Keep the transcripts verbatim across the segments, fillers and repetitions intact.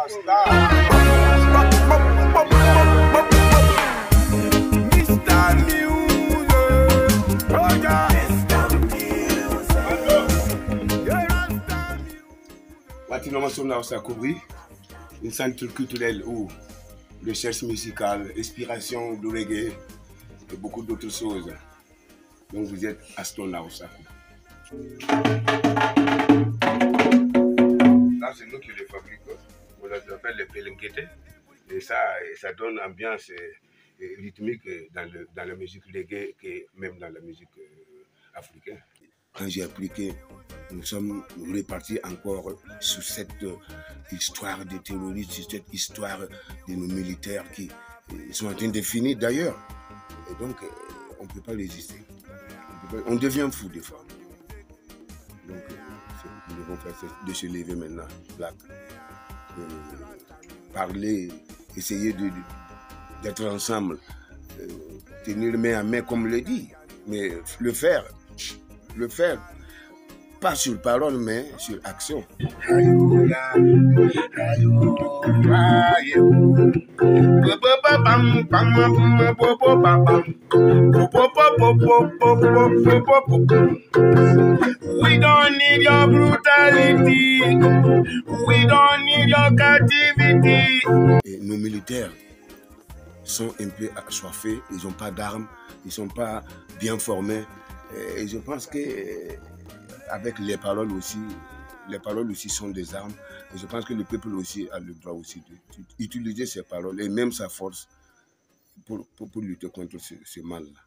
Maintenant, nous sommes à Koubri, un centre culturel où recherche musicale, inspiration de reggae et beaucoup d'autres choses. Donc vous êtes astronaute. Là, c'est nous qui les fabriquons. On les appelle les pelenguetés. Et ça, ça donne ambiance rythmique dans, le, dans la musique reggae et même dans la musique africaine. Quand j'ai appliqué, nous sommes repartis encore sur cette histoire des terroristes, sur cette histoire de nos militaires qui sont en train de finir d'ailleurs. Et donc, on ne peut pas résister. On, peut pas, on devient fou des fois. Donc, nous devons faire de se lever maintenant, Black. De parler, essayer de, d'être ensemble, euh, tenir main à main comme le dit, mais le faire. Le faire, pas sur parole, mais sur action. We don't need your brutality. We don't need your captivity. Et nos militaires sont un peu assoiffés, ils n'ont pas d'armes, ils ne sont pas bien formés. Et je pense que avec les paroles aussi, les paroles aussi sont des armes. Et je pense que le peuple aussi a le droit aussi d'utiliser ces paroles et même sa force pour, pour, pour lutter contre ce, ce mal-là.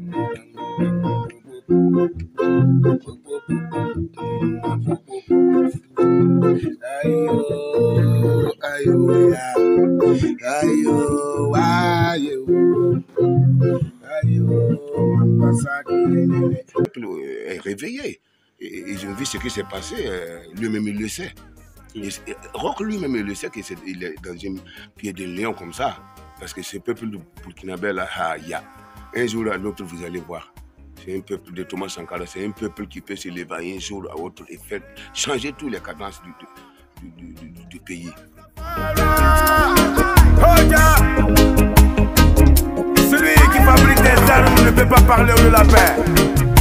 Le peuple est réveillé et ils ont vu ce qui s'est passé, lui-même il le sait. Roch lui-même il le sait qu'il est dans un pied de lion comme ça, parce que ce peuple de Burkinabé là, il y a un jour à l'autre vous allez voir. C'est un peuple de Thomas Sankara, c'est un peuple qui peut se lever un jour à l'autre et faire changer toutes les cadences du, du, du, du, du pays. Celui qui fabrique des armes ne peut pas parler de la paix.